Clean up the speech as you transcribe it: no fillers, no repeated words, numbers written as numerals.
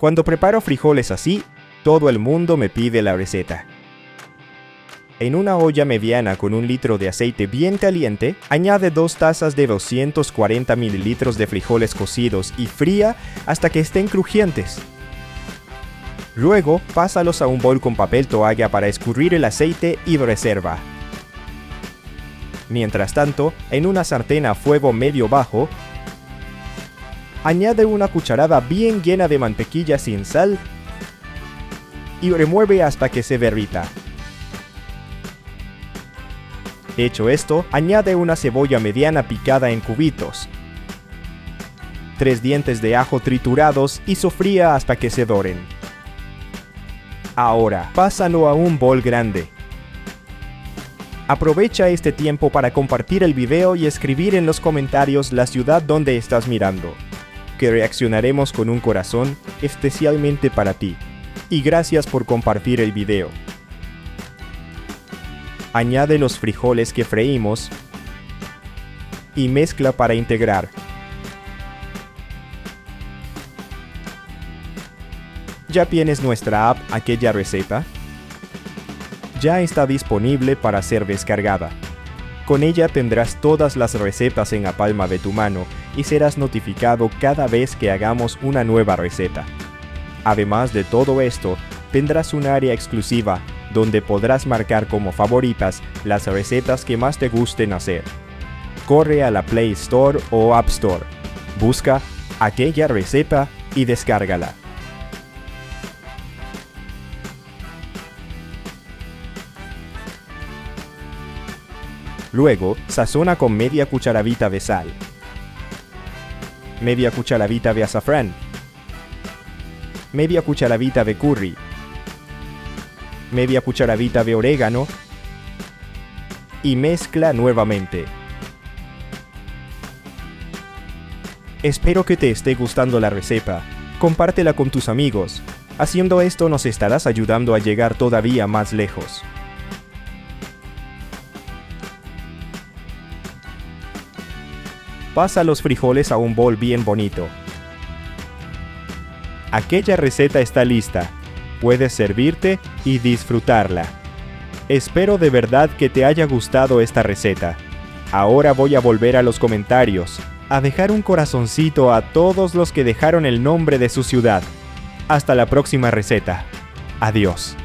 Cuando preparo frijoles así, todo el mundo me pide la receta. En una olla mediana con 1 litro de aceite bien caliente, añade 2 tazas de 240 mililitros de frijoles cocidos y fría hasta que estén crujientes. Luego, pásalos a un bol con papel toalla para escurrir el aceite y reserva. Mientras tanto, en una sartén a fuego medio bajo, añade una cucharada bien llena de mantequilla sin sal y remueve hasta que se derrita. Hecho esto, añade una cebolla mediana picada en cubitos, 3 dientes de ajo triturados y sofría hasta que se doren. Ahora, pásalo a un bol grande. Aprovecha este tiempo para compartir el video y escribir en los comentarios la ciudad donde estás mirando, que reaccionaremos con un corazón especialmente para ti. Y gracias por compartir el video. Añade los frijoles que freímos y mezcla para integrar. ¿Ya tienes nuestra app Aquella Receta? Ya está disponible para ser descargada. Con ella tendrás todas las recetas en la palma de tu mano y serás notificado cada vez que hagamos una nueva receta. Además de todo esto, tendrás un área exclusiva donde podrás marcar como favoritas las recetas que más te gusten hacer. Corre a la Play Store o App Store, busca Aquella Receta y descárgala. Luego, sazona con media cucharadita de sal, media cucharadita de azafrán, media cucharadita de curry, media cucharadita de orégano y mezcla nuevamente. Espero que te esté gustando la receta. Compártela con tus amigos. Haciendo esto nos estarás ayudando a llegar todavía más lejos. Pasa los frijoles a un bol bien bonito. Aquella receta está lista. Puedes servirte y disfrutarla. Espero de verdad que te haya gustado esta receta. Ahora voy a volver a los comentarios, a dejar un corazoncito a todos los que dejaron el nombre de su ciudad. Hasta la próxima receta. Adiós.